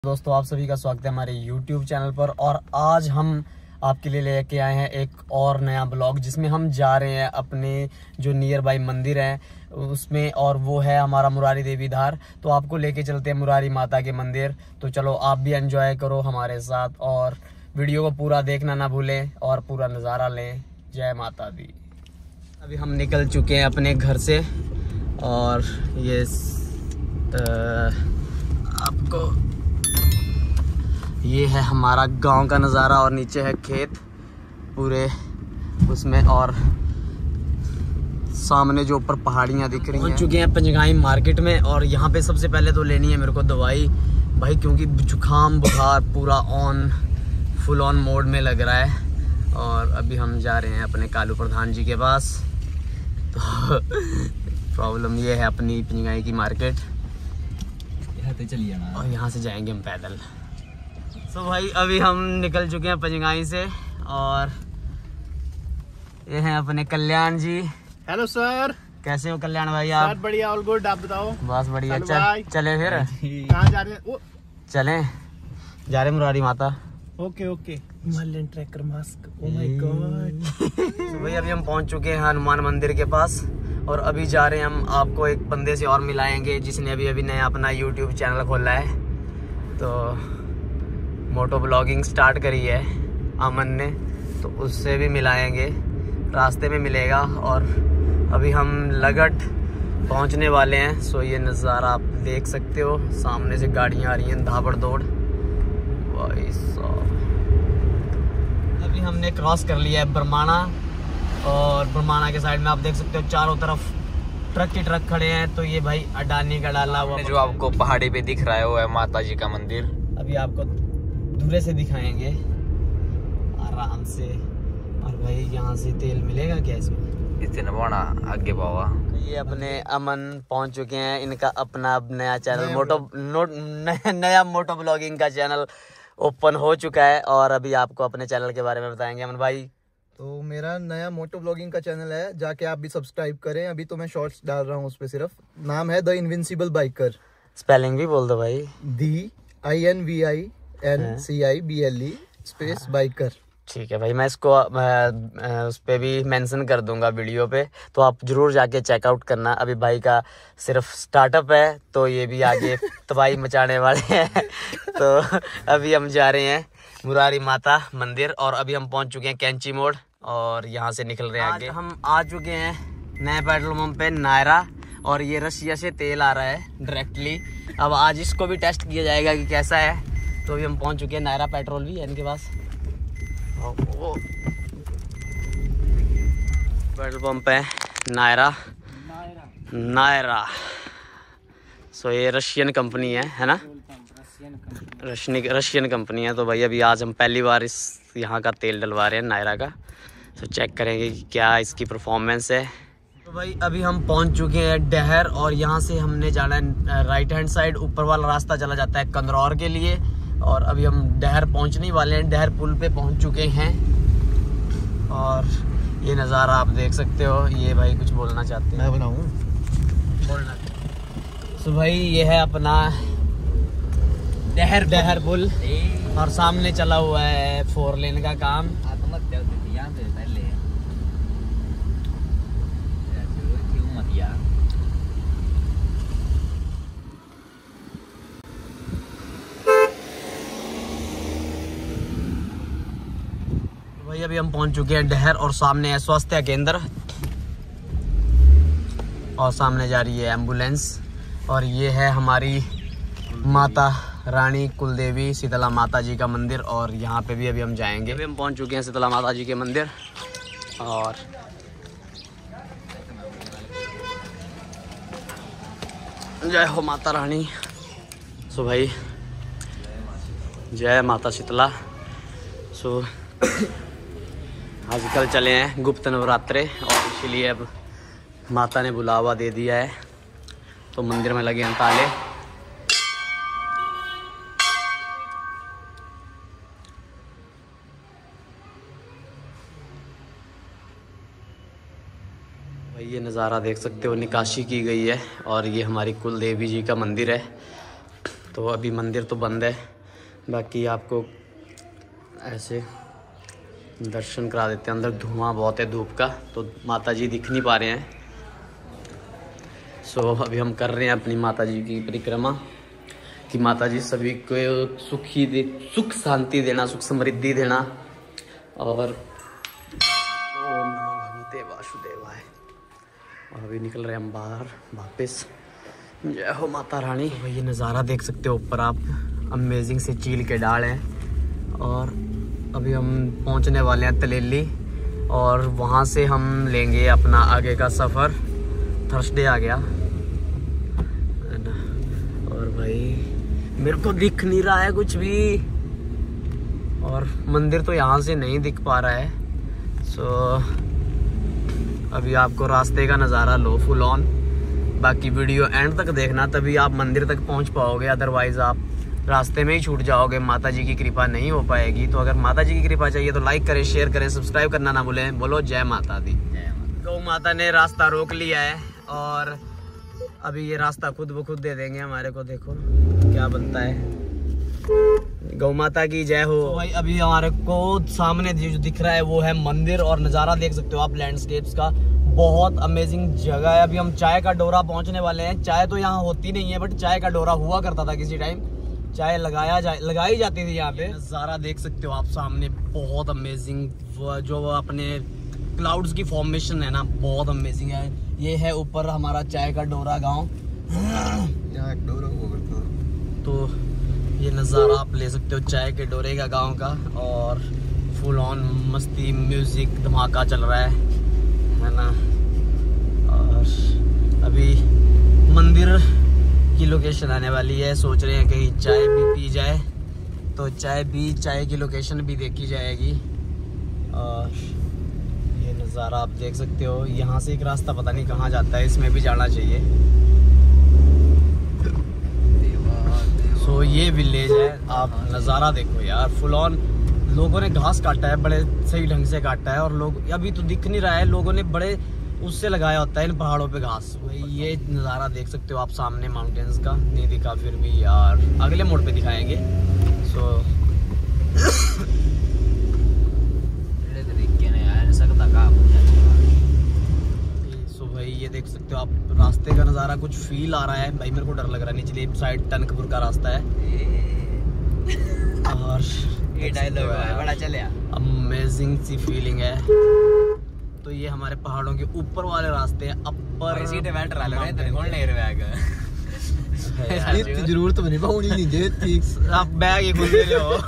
दोस्तों आप सभी का स्वागत है हमारे YouTube चैनल पर। और आज हम आपके लिए लेके आए हैं एक और नया ब्लॉग जिसमें हम जा रहे हैं अपने जो नियर बाई मंदिर है उसमें, और वो है हमारा मुरारी देवी धार। तो आपको लेके चलते हैं मुरारी माता के मंदिर। तो चलो आप भी एंजॉय करो हमारे साथ और वीडियो को पूरा देखना ना भूलें और पूरा नज़ारा लें। जय माता दी। अभी हम निकल चुके हैं अपने घर से और ये आपको ये है हमारा गांव का नज़ारा और नीचे है खेत पूरे उसमें, और सामने जो ऊपर पहाड़ियाँ दिख रही हैं। पहुंच चुके हैं पंजगाई मार्केट में और यहाँ पे सबसे पहले तो लेनी है मेरे को दवाई भाई, क्योंकि जुकाम बुखार पूरा फुल ऑन मोड में लग रहा है। और अभी हम जा रहे हैं अपने कालू प्रधान जी के पास। तो प्रॉब्लम ये है अपनी पंजगाई की मार्केट, तो चलिए ना, और यहाँ से जाएंगे हम पैदल। तो भाई अभी हम निकल चुके हैं पंजगाई से और ये हैं अपने कल्याण जी। हेलो सर, कैसे हो कल्याण भाई आप? बढ़िया, ऑल गुड, आप बताओ। बस बढ़िया। चले फिर कहाँ जा रहे हैं? चलें, जा रहे मुरारी माता। Okay okay. Himalayan trekker mask, oh my god. तो भाई अभी हम पहुंच चुके हैं हनुमान मंदिर के पास और अभी जा रहे हैं हम आपको एक बंदे से और मिलाएंगे जिसने अभी नया अपना यूट्यूब चैनल खोला है। तो मोटो ब्लॉगिंग स्टार्ट करी है अमन ने, तो उससे भी मिलाएंगे, रास्ते में मिलेगा। और अभी हम लगट पहुंचने वाले हैं। सो ये नज़ारा आप देख सकते हो, सामने से गाड़ियां आ रही हैं धापड़ दौड़ भाई साहब। अभी हमने क्रॉस कर लिया है बरमाना और बरमाना के साइड में आप देख सकते हो चारों तरफ ट्रक के ट्रक खड़े हैं। तो ये भाई अडानी का डाला हुआ जो आपको पहाड़ी पे दिख रहा है वो है माता जी का मंदिर। अभी आपको दूर से दिखाएंगे आराम से। और भाई यहाँ से तेल मिलेगा क्या इसमें? इससे नवाना आगे बावा। ये अपने अमन पहुंच चुके हैं, इनका अपना नया चैनल नया मोटो ब्लॉगिंग का चैनल ओपन हो चुका है। और अभी आपको अपने चैनल के बारे में बताएंगे अमन भाई। तो मेरा नया मोटो ब्लॉगिंग का चैनल है, जाके आप भी सब्सक्राइब करें। अभी तो मैं शॉर्ट्स डाल रहा हूँ उस पे सिर्फ। नाम है द इनविंसिबल बाइकर। स्पेलिंग भी बोल दो भाई। DINVINCIBLE space biker. ठीक है भाई, मैं इसको उस पे भी मेंशन कर दूंगा वीडियो पे, तो आप जरूर जाके चेकआउट करना। अभी भाई का सिर्फ स्टार्टअप है तो ये भी आगे तबाही मचाने वाले हैं। तो अभी हम जा रहे हैं मुरारी माता मंदिर और अभी हम पहुंच चुके हैं कैंची मोड़ और यहाँ से निकल रहे हैं आगे। हम आ चुके हैं नए पेट्रोल पंप पे नायरा, और ये रशिया से तेल आ रहा है डायरेक्टली। अब आज इसको भी टेस्ट किया जाएगा कि कैसा है। तो अभी हम पहुंच चुके हैं, नायरा पेट्रोल भी है इनके पास। पेट्रोल पंप है नायरा। सो ये रशियन कंपनी है ना? रशियन कंपनी है। तो भाई अभी आज हम पहली बार इस यहाँ का तेल डलवा रहे हैं नायरा का। तो चेक करेंगे कि क्या इसकी परफॉर्मेंस है। तो भाई अभी हम पहुँच चुके हैं डहर और यहाँ से हमने जाना है राइट हैंड साइड। ऊपर वाला रास्ता चला जाता है कंदरौर के लिए। और अभी हम डहर पहुंचने वाले हैं, डहर पुल पे पहुंच चुके हैं। और ये नज़ारा आप देख सकते हो। ये भाई कुछ बोलना चाहते हैं? मैं बनाऊं? बोलना। तो भाई ये है अपना डहर पुल और सामने चला हुआ है 4 लेन का काम। भाई अभी हम पहुंच चुके हैं डहर और सामने है स्वास्थ्य केंद्र और सामने जा रही है एम्बुलेंस। और ये है हमारी माता रानी कुलदेवी शीतला माता जी का मंदिर और यहाँ पे भी अभी हम जाएंगे। अभी हम पहुंच चुके हैं शीतला माता जी के मंदिर और जय हो माता रानी। सो भाई जय माता शीतला। सो आजकल चले हैं गुप्त नवरात्रे और इसीलिए अब माता ने बुलावा दे दिया है तो मंदिर में लगे हैं ताले। भाई ये नज़ारा देख सकते हो, निकाशी की गई है और ये हमारी कुल देवी जी का मंदिर है। तो अभी मंदिर तो बंद है, बाकी आपको ऐसे दर्शन करा देते हैं। अंदर धुआं बहुत है धूप का, तो माता जी दिख नहीं पा रहे हैं। सो अभी हम कर रहे हैं अपनी माता जी की परिक्रमा, कि माता जी सभी को सुख शांति देना, सुख समृद्धि देना। और ओम नमो भगवते वासुदेवाय। और अभी निकल रहे हम बाहर वापस। जय हो माता रानी। तो ये नज़ारा देख सकते हो ऊपर आप, अमेजिंग से चील के डाल हैं। और अभी हम पहुंचने वाले हैं तलेली, और वहाँ से हम लेंगे अपना आगे का सफ़र। थर्सडे आ गया है ना। और भाई मेरे को दिख नहीं रहा है कुछ भी, और मंदिर तो यहाँ से नहीं दिख पा रहा है। सो अभी आपको रास्ते का नज़ारा लो फुल ऑन। बाकी वीडियो एंड तक देखना, तभी आप मंदिर तक पहुँच पाओगे, अदरवाइज़ आप रास्ते में ही छूट जाओगे। माता जी की कृपा नहीं हो पाएगी। तो अगर माता जी की कृपा चाहिए तो लाइक करें, शेयर करें, सब्सक्राइब करना ना भूलें। बोलो जय माता दी। गौ माता ने रास्ता रोक लिया है, और अभी ये रास्ता खुद ब खुद दे देंगे हमारे को। देखो क्या बनता है। गौ माता की जय हो। तो भाई अभी हमारे को सामने जो दिख रहा है वो है मंदिर, और नज़ारा देख सकते हो आप लैंडस्केप्स का। बहुत अमेजिंग जगह है। अभी हम चाय का डोरा पहुंचने वाले हैं। चाय तो यहाँ होती नहीं है, बट चाय का डोरा हुआ करता था किसी टाइम। चाय लगाई जाती थी यहाँ पे। नज़ारा देख सकते हो आप सामने, बहुत अमेजिंग। जो अपने क्लाउड्स की फॉर्मेशन है ना, बहुत अमेजिंग है। ये है ऊपर हमारा चाय का डोरा गांव। तो ये नज़ारा आप ले सकते हो चाय के डोरे का गांव का, और फुल ऑन मस्ती म्यूजिक धमाका चल रहा है ना। और अभी मंदिर की लोकेशन आने वाली है। सोच रहे हैं कहीं चाय भी पी जाए, तो चाय की लोकेशन भी देखी जाएगी। और ये नज़ारा आप देख सकते हो। यहाँ से एक रास्ता पता नहीं कहाँ जाता है, इसमें भी जाना चाहिए। सो ये विलेज है। आप नज़ारा देखो यार, फुल ऑन। लोगों ने घास काटा है, बड़े सही ढंग से काटा है। और लोग अभी तो दिख नहीं रहा है, लोगों ने बड़े उससे लगाया होता है इन पहाड़ों पे घास। ये नज़ारा देख सकते हो आप सामने माउंटेन्स का। नहीं दिखा फिर भी यार, अगले मोड़ पे दिखाएंगे। सो भाई ये देख सकते हो आप रास्ते का नज़ारा। कुछ फील आ रहा है भाई, मेरे को डर लग रहा है। निचली साइड टनकपुर का रास्ता है, और ये डायलॉग है बड़ा चले, अमेजिंग सी फीलिंग है। तो ये हमारे पहाड़ों के ऊपर वाले रास्ते हैं। अपर सीटे बैठ रहा है तेरे कौन ले रहा है। इतनी जरूरत तो नहीं पाऊंगी नहीं देती। आप बैग ही खुल रहे हो।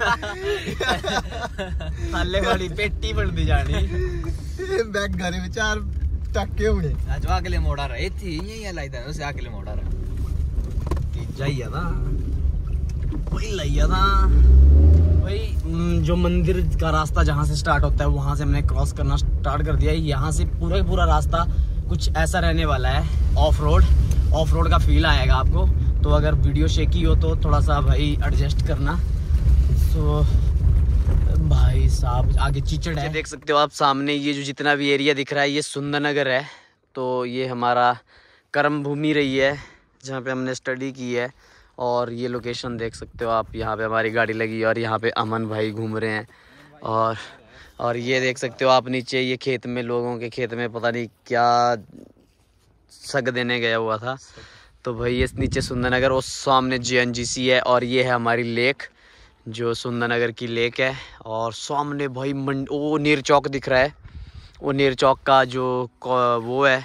हाले वाली पेटी बन दी जानी। बैग घरे में 4 टक्के होने। आज अगले मोड़ आ रहा है, थी ये लाइदा उसे अगले मोड़ आ रहा। तीजा ही था वही लिया था भाई। जो मंदिर का रास्ता जहाँ से स्टार्ट होता है वहाँ से हमने क्रॉस करना स्टार्ट कर दिया है। यहाँ से पूरा रास्ता कुछ ऐसा रहने वाला है, ऑफ रोड का फील आएगा आपको। तो अगर वीडियो शेकी हो तो थोड़ा सा भाई एडजस्ट करना। सो भाई साहब आगे चिचड़ है, देख सकते हो आप सामने। ये जो जितना भी एरिया दिख रहा है ये सुंदरनगर है। तो ये हमारा कर्म भूमि रही है जहाँ पे हमने स्टडी की है। और ये लोकेशन देख सकते हो आप, यहाँ पे हमारी गाड़ी लगी है, और यहाँ पे अमन भाई घूम रहे हैं। और ये देख सकते हो आप नीचे, ये खेत में, लोगों के खेत में पता नहीं क्या सग देने गया हुआ था। तो भाई ये नीचे सुंदरनगर, और सामने JNGC है। और ये है हमारी लेक, जो सुंदरनगर की लेक है। और सामने भाई वो नीर चौक दिख रहा है। वो नीर चौक का जो वो है,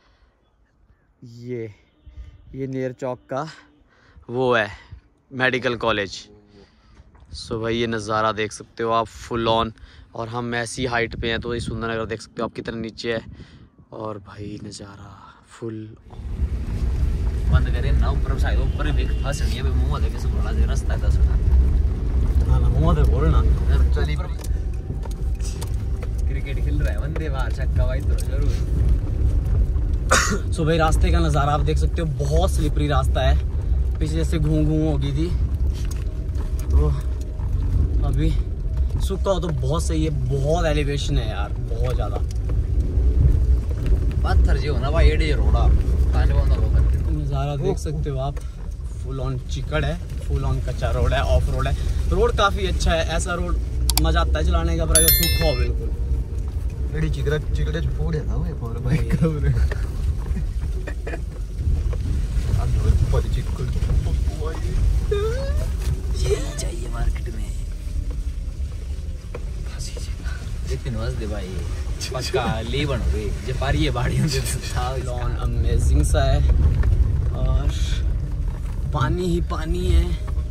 ये नीर चौक का वो है मेडिकल कॉलेज। सो भाई ये नज़ारा देख सकते हो आप फुल ऑन। और हम ऐसी हाइट पे हैं, तो ये सुंदरनगर देख सकते हो आप कितना नीचे है। और भाई नज़ारा फुल बंद करे ना, ऊपर साइड ऊपर भी फंसनी है मुंह देखे से बोला दे रास्ता का सुना ना मुंह दे बोलना। चली क्रिकेट खेल रहा है वंदे बाहर छक्का भाई तो जरूर। सो भाई रास्ते का नज़ारा आप देख सकते हो, बहुत स्लिपरी रास्ता है। पीछे से घूम हो गई थी, तो अभी सूखा हो तो बहुत सही है। बहुत एलिवेशन है यार, बहुत ज़्यादा पत्थर जी होना भाई एडी रोड़ा पानी बंद हो कर नज़ारा देख सकते हो आप फुल ऑन चिकड़ है, फुल ऑन कच्चा रोड है, ऑफ रोड है। रोड काफ़ी अच्छा है, ऐसा रोड मज़ा आता है चलाने का, पर अगर सूखा हो बिल्कुल। एडी चिकड़े फोड़े ना वो फोर बाइक का रे अब ऊपर चिकड़ ये चाहिए मार्केट में लेकिन बस दे भाई पक्का ले बनो रे जे पारी ये बाड़ी में था लॉन अमेजिंग सा है और पानी ही पानी है।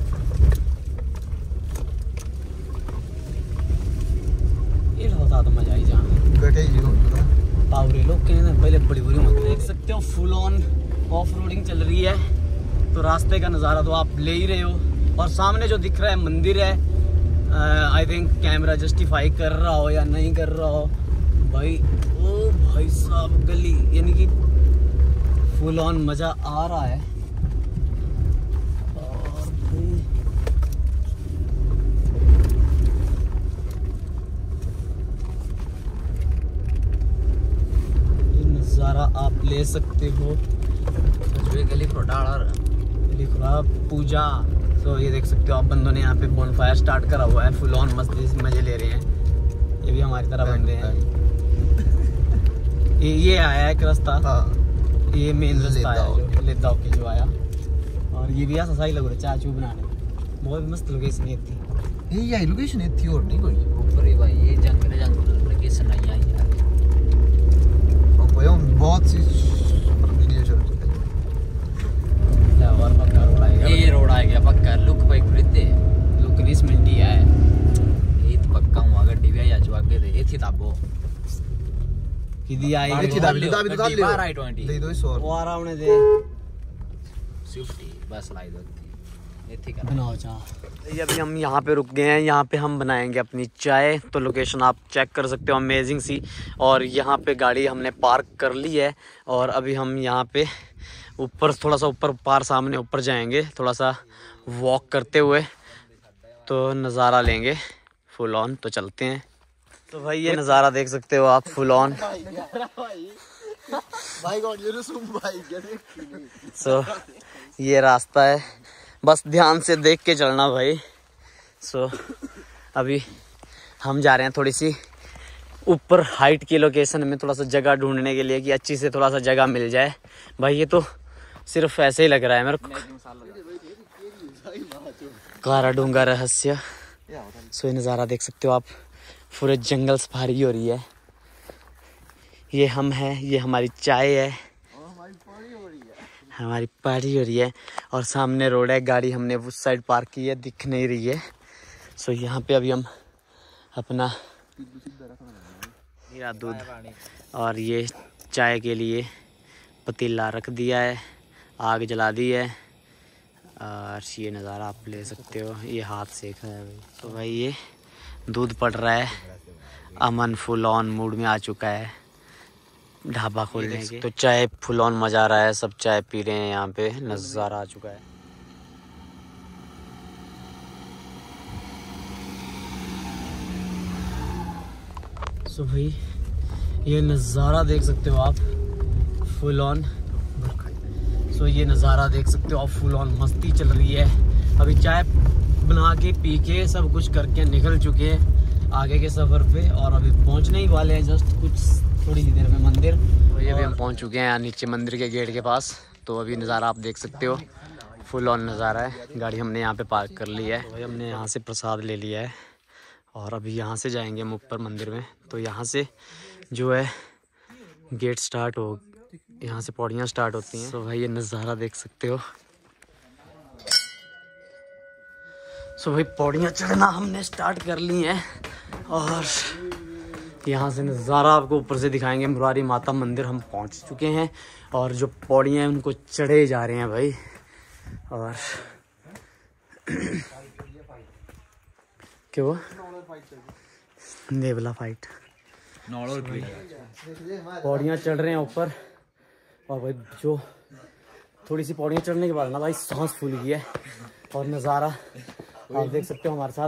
ये होता तो मजा ही जहाँ गटे जी होता पावरे लोग कहने पहले बड़ी बुरी मत देख सकते हो। फुल ऑन ऑफ रोडिंग चल रही है तो रास्ते का नज़ारा तो आप ले ही रहे हो। और सामने जो दिख रहा है मंदिर है, आई थिंक कैमरा जस्टिफाई कर रहा हो या नहीं कर रहा हो भाई। ओ भाई साहब गली यानी कि फुल ऑन मज़ा आ रहा है। और भाई ये नज़ारा आप ले सकते हो। गली पूजा तो ये देख सकते हो आप, बंदों ने यहाँ पे बोनफायर स्टार्ट करा हुआ है, फुल ऑन मजे ले रहे हैं। ये भी हमारी तरह बंदे हैं। ये आया है एक रास्ता, ये मेन रास्ता है लेदाव की जो आया। और ये भी ऐसा सही लग रहा है चाचू बनाने, बहुत मस्त लोकेशन है थी। ये लोकेशन है थी और नहीं कोई ऊपर ही भाई ये जंगल लोकेशन नहीं आई यार। और कोई बहुत सी वीडियो चल रही है। और पक्का रोड आएगा, ये रोड आ गया पक्का। लुक भाई खरीदते लुक रिस मिनटी है ये तो पक्का हूं अगर डीवीआई आ जो आगे दे ये थी ताबो किदी आएगी दाबी ले बाहर आई 20 दे दो 100 वो आ रहा उन्हें दे स्विफ्टी बस लाई दो ये थी कर बनाओ चाह। ये अभी हम यहाँ पे रुक गए हैं, यहाँ पे हम बनाएंगे अपनी चाय। तो लोकेशन आप चेक कर सकते हो, अमेजिंग सी। और यहाँ पे गाड़ी हमने पार्क कर ली है और अभी हम यहाँ पे ऊपर थोड़ा सा ऊपर पार सामने ऊपर जाएंगे, थोड़ा सा वॉक करते हुए तो नज़ारा लेंगे फुल ऑन। तो चलते हैं। तो भाई ये नज़ारा देख सकते हो आप फुल ऑन। सो ये रास्ता है, बस ध्यान से देख के चलना भाई। सो अभी हम जा रहे हैं थोड़ी सी ऊपर हाइट की लोकेशन में, थोड़ा सा जगह ढूंढने के लिए कि अच्छी से थोड़ा सा जगह मिल जाए। भाई ये तो सिर्फ ऐसे ही लग रहा है मेरे को, कारा डूंगा रहस्य। सो ये नज़ारा देख सकते हो आप, पूरे जंगल सफारी हो रही है। ये हम हैं, ये हमारी चाय है, हमारी पार्टी हो रही है। और सामने रोड है, गाड़ी हमने उस साइड पार्क की है, दिख नहीं रही है। सो यहाँ पे अभी हम अपना दूध और ये चाय के लिए पतीला रख दिया है, आग जला दी है। और ये नज़ारा आप ले सकते हो, ये हाथ सेक रहा है भाई। तो भाई ये दूध पड़ रहा है, अमन फुल ऑन मूड में आ चुका है ढाबा खोलने के। तो चाय फुल ऑन मज़ा आ रहा है, सब चाय पी रहे हैं यहाँ पे, नज़ारा आ चुका है। सो भाई ये नज़ारा देख सकते हो आप फुल ऑन। सो ये नज़ारा देख सकते हो आप फुल ऑन, मस्ती चल रही है। अभी चाय बना के पी के सब कुछ करके निकल चुके हैं आगे के सफ़र पे और अभी पहुंचने ही वाले हैं जस्ट कुछ थोड़ी ही देर में मंदिर। तो ये भी हम पहुंच चुके हैं नीचे मंदिर के गेट के पास। तो अभी नज़ारा आप देख सकते हो, फुल ऑन नज़ारा है। गाड़ी हमने यहाँ पे पार्क कर ली है। तो हमने यहाँ से प्रसाद ले लिया है और अभी यहाँ से जाएंगे हम ऊपर मंदिर में। तो यहाँ से जो है गेट स्टार्ट हो, यहाँ से पौड़ियाँ स्टार्ट होती हैं। तो भाई ये नज़ारा देख सकते हो। सो भाई पौड़ियाँ चढ़ना हमने स्टार्ट कर ली हैं और यहाँ से नज़ारा आपको ऊपर से दिखाएंगे। मुरारी माता मंदिर हम पहुँच चुके हैं और जो पौड़ियाँ हैं उनको चढ़े जा रहे हैं भाई। और क्या वो नेवला फाइट, पौड़ियाँ चढ़ रहे हैं ऊपर। और भाई जो थोड़ी सी पौड़ियाँ चढ़ने के बाद ना भाई सांस फूल गई है। और नज़ारा आप देख सकते हो हमारे साथ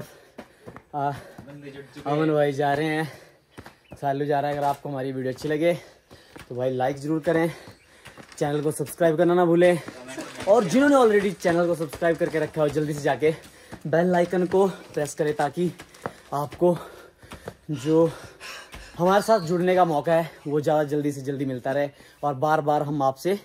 अमन भाई जा रहे हैं, सालू जा रहा है। अगर आपको हमारी वीडियो अच्छी लगे तो भाई लाइक ज़रूर करें, चैनल को सब्सक्राइब करना ना भूलें और जिन्होंने ऑलरेडी चैनल को सब्सक्राइब करके रखा है, जल्दी से जाके बेल आइकन को प्रेस करें ताकि आपको जो हमारे साथ जुड़ने का मौका है वो ज़्यादा जल्दी से जल्दी मिलता रहे और बार बार हम आपसे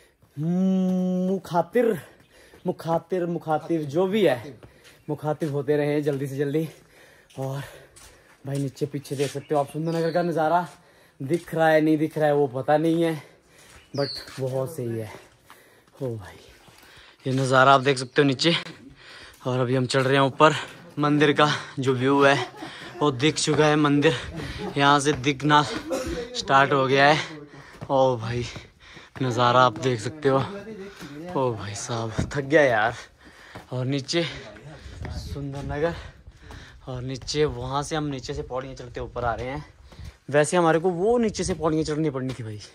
मुखातिब जो भी है मुखातिब होते रहे जल्दी से जल्दी। और भाई नीचे पीछे देख सकते हो आप सुंदरनगर का नज़ारा, दिख रहा है नहीं दिख रहा है वो पता नहीं है, बट बहुत सही है। ओ भाई ये नज़ारा आप देख सकते हो नीचे। और अभी हम चढ़ रहे हैं ऊपर। मंदिर का जो व्यू है वो दिख चुका है, मंदिर यहाँ से दिखना स्टार्ट हो गया है। ओ भाई नज़ारा आप देख सकते हो। ओ भाई साहब थक गया यार। और नीचे सुंदरनगर और नीचे वहाँ से हम नीचे से पौड़ियाँ चढ़ते ऊपर आ रहे हैं। वैसे हमारे को वो नीचे से पौड़ियाँ चढ़नी पड़नी थी भाई,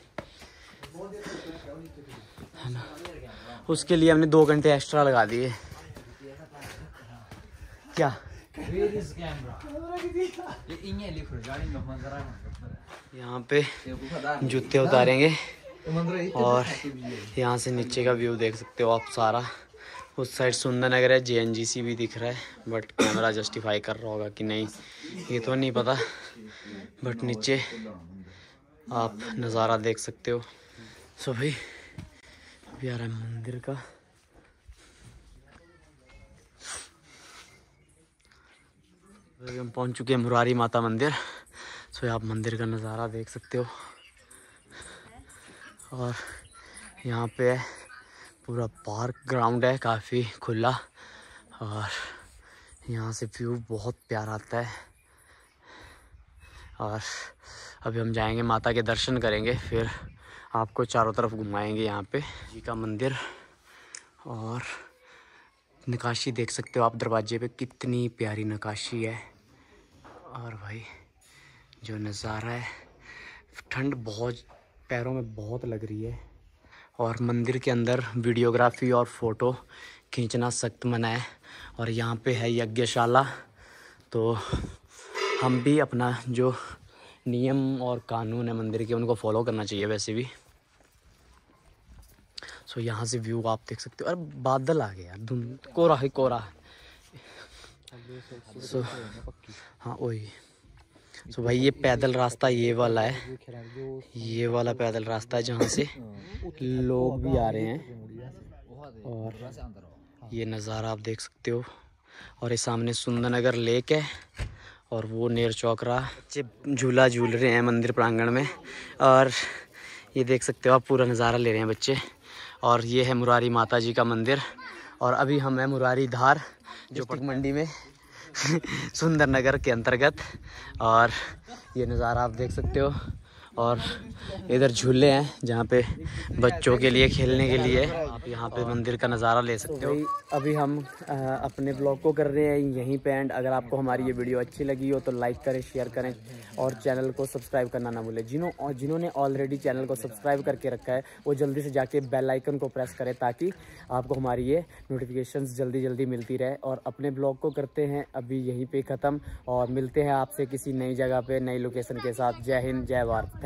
है ना, उसके लिए हमने 2 घंटे एक्स्ट्रा लगा दिए। क्या यहाँ पे जूते उतारेंगे और यहाँ से नीचे का व्यू देख सकते हो आप सारा। उस साइड सुंदरनगर है, JNGC भी दिख रहा है, बट कैमरा जस्टिफाई कर रहा होगा कि नहीं ये तो नहीं पता, बट नीचे आप नज़ारा देख सकते हो। सो भाई अभी आ रहा है मंदिर का। अभी हम पहुंच चुके हैं मुरारी माता मंदिर। सो आप मंदिर का नज़ारा देख सकते हो। और यहाँ पे पूरा पार्क ग्राउंड है, काफ़ी खुला, और यहाँ से व्यू बहुत प्यारा आता है। और अभी हम जाएंगे माता के दर्शन करेंगे, फिर आपको चारों तरफ घुमाएंगे। यहाँ पे जी का मंदिर और नक्काशी देख सकते हो आप दरवाजे पे, कितनी प्यारी नक्काशी है। और भाई जो नज़ारा है, ठंड बहुत पैरों में बहुत लग रही है। और मंदिर के अंदर वीडियोग्राफी और फ़ोटो खींचना सख्त मना है। और यहाँ पे है यज्ञशाला, तो हम भी अपना जो नियम और कानून है मंदिर के उनको फॉलो करना चाहिए वैसे भी। सो यहाँ से व्यू आप देख सकते हो। अरे बादल आ गया यार, धुंध कोहरा है कोहरा। सो हाँ वही। सो भाई ये पैदल रास्ता ये वाला है, ये वाला पैदल रास्ता है जहाँ से लोग भी आ रहे हैं। और ये नज़ारा आप देख सकते हो। और ये सामने सुंदरनगर लेक है और वो नेर चौक रहा। बच्चे झूला झूल रहे हैं मंदिर प्रांगण में, और ये देख सकते हो आप पूरा नज़ारा ले रहे हैं बच्चे। और ये है मुरारी माता जी का मंदिर। और अभी हम हैं मुरारी धार जो मंडी में सुंदरनगर के अंतर्गत। और ये नज़ारा आप देख सकते हो। और इधर झूले हैं जहाँ पे बच्चों के लिए खेलने के लिए आप यहाँ पे मंदिर का नज़ारा ले सकते हो। अभी हम अपने ब्लॉग को कर रहे हैं यहीं पे एंड। अगर आपको हमारी ये वीडियो अच्छी लगी हो तो लाइक करें, शेयर करें और चैनल को सब्सक्राइब करना ना भूलें। जिन्होंने ऑलरेडी चैनल को सब्सक्राइब करके रखा है वो जल्दी से जाके बेल आइकन को प्रेस करें ताकि आपको हमारी ये नोटिफिकेशंस जल्दी जल्दी मिलती रहे। और अपने ब्लॉग को करते हैं अभी यहीं पे ख़त्म, और मिलते हैं आपसे किसी नई जगह पे नई लोकेशन के साथ। जय हिंद, जय भारत।